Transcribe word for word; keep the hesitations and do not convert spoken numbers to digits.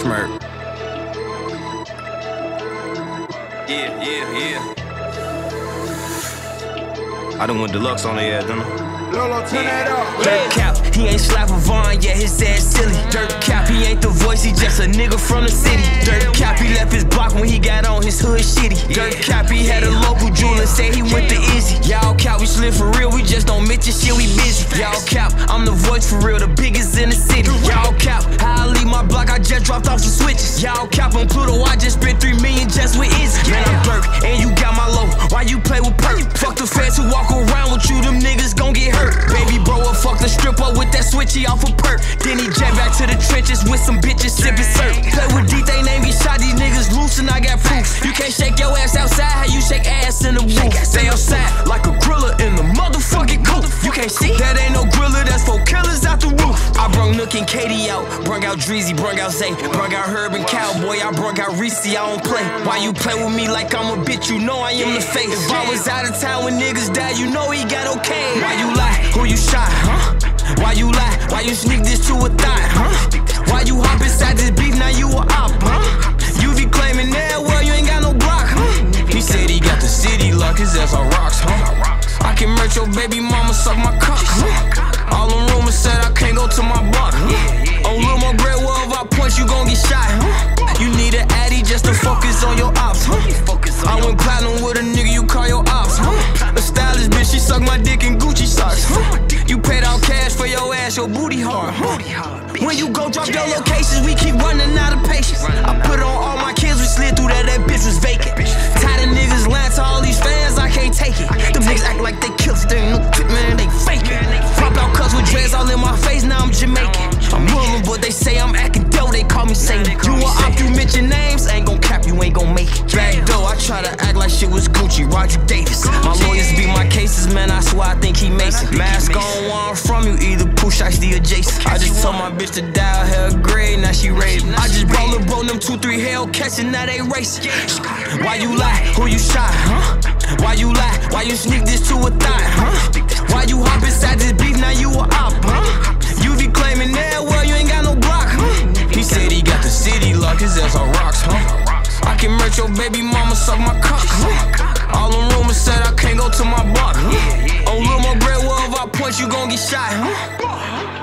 Smirk. Yeah, yeah, yeah. I done went deluxe on the ass, didn't I? Lolo, turn that up. Dirt cap, he ain't slapping Vaughn, yeah, his ass silly. Dirt cap, he ain't the voice, he just a nigga from the city. Dirt cap, he left his block when he got on his hood shitty. Dirt cap, he had a local jeweler, say he went to Izzy. Y'all cap, we slip for real, we just don't mention shit, we busy. Y'all cap, I'm the voice for real, the biggest in the city. Y'all cap, how I leave my block, I just dropped off some switches. Y'all cap on Pluto, I just spent three million just with Izzy. Man, I'm Dirk, and you got my low, why you play with perk? Fuck the feds who walk around with you, them niggas gon' get hurt. Baby bro, I fuck the stripper with that switchy off a perk. Then he jet back to the trenches with some bitches sippin' syrup. Play with D, they name get shot, these niggas loose and I got proof. You can't shake your ass outside, how you shake ass in the roof? Stay outside like a griller in the motherfucking coop. You can't see? That ain't no griller, that's four killers out the roof. I brung Nook and Katie out, brung out Dreezy, brung out Zay, brung out Herb and Cowboy, I brung out Reese, I don't play. Why you play with me like I'm a bitch, you know I am the face. If I was out of town when niggas died, you know he got okay. Why you lie? Who you shot, huh? Why you lie? Why you sneak this to a thought, huh? Why you hop inside this beef, now you a op, huh? You be claiming that, well, you ain't got no block, huh? He said he got the city lock, his ass on rocks, huh? I can merch your baby mama, suck my cock, huh? All them rumors said I can't go to my block, huh? On Lil Mo Bread, well, if I punch, you gon' get shot, huh? You need an addy just to focus on your ops, huh? I went platinum with a nigga, you call your ops, huh? A stylish bitch, she suck my dick in Gucci socks, huh? You paid out cash for your ass, your booty hard, huh? When you go drop your locations, we keep running out of patience. I put on all my kids, we slid through that, that bitch was vacant. Tired of niggas lying to all these fans, I can't take it. Them niggas act like they killers, they ain't no tip, man, they faking. Pop out cuts with dreads all in my face, now I'm Jamaican. I'm Muslim, but they say I'm acting dope, they call me Satan. You a op, you mention names, ain't gon' cap, you ain't gon' make it. Back door, I try to act like shit was Gucci, Roger Davis. My lawyers beat my cases, man, I swear I think he Mason. Mask on, one from you, either push ice the adjacent. I just told my bitch to dial her grade, now she raving. I just roll up on them two, three Hellcats and now they racing. Why you lie? Who you shot, huh? Why you lie? Why you sneak this to a thought, huh? Why you hop inside this beef, now you a op, huh? You be claiming that, well, you ain't got no block, huh? He said he got the city lock, his ass on rocks, huh? I can merch your baby mama, suck my cock, huh? All them rumors said I can't go to my block, huh? On Lil Mo Bread, well, if I punch, you gon' get shot, huh?